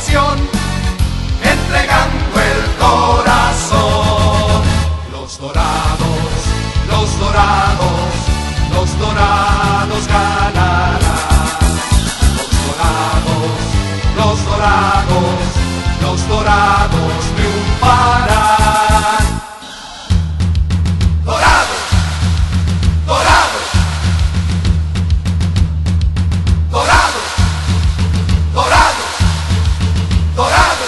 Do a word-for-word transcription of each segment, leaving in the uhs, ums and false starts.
pasión, entregando el corazón. Los dorados, los dorados, los dorados ganarán. Los dorados, los dorados, los dorados triunfarán. Dorados, dorados, dorados, dorados, dorados.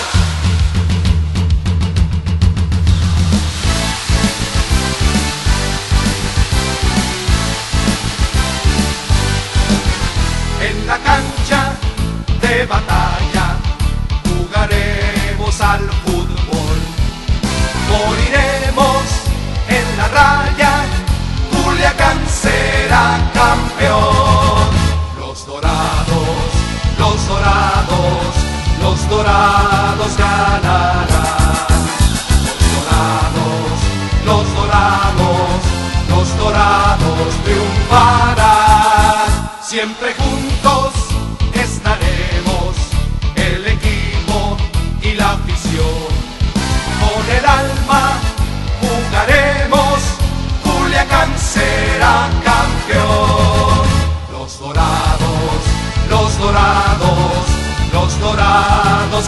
En la cancha de batalla jugaremos al fútbol, moriremos en la raya, Culiacán será campeón. Los dorados, los dorados, los dorados ganarán. Los dorados, los dorados, los dorados triunfarán. Siempre juntos estaremos, el equipo y la afición. Con el alma jugaremos, Culiacán será campeón. Los dorados, los dorados, los dorados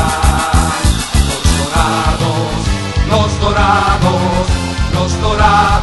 ganarán. Los dorados, los dorados, los dorados